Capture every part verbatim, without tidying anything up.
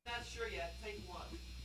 Not sure yet. Take one.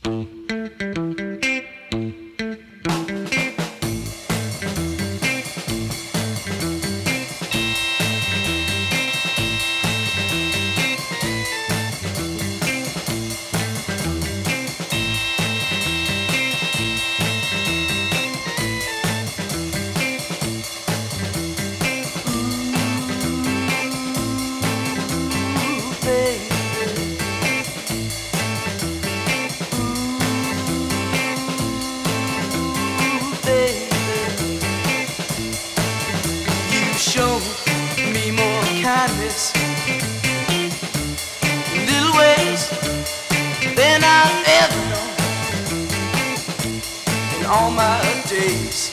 Show me more kindness in little ways than I've ever known in all my days.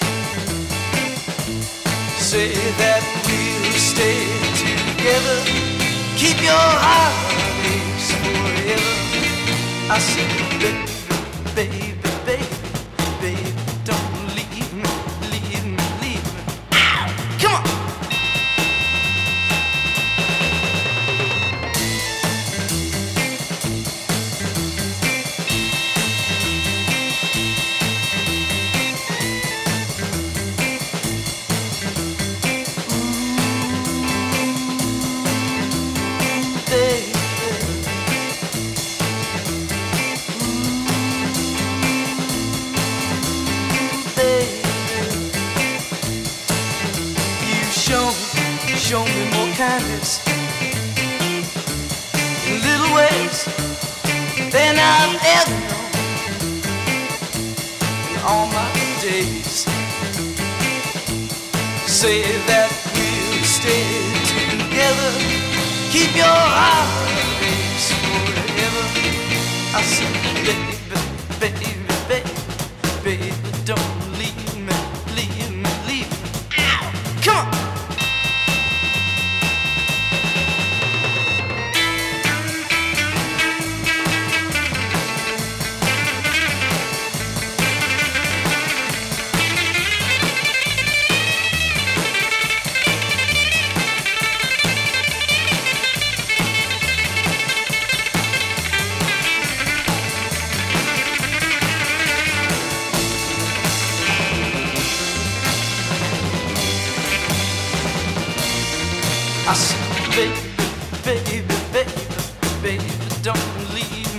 Say that we'll stay together, keep your heartaches forever. I say, baby, baby, baby, baby, don't leave me, leave me, leave me. Ow! Come on! Show me more kindness in little ways than I've ever known in all my days. Say that we'll stay together, keep your heartaches forever. I say, baby, baby, baby, baby, don't leave me, leave me, leave me. Ow! Come on! I said, baby, baby, baby, baby, don't leave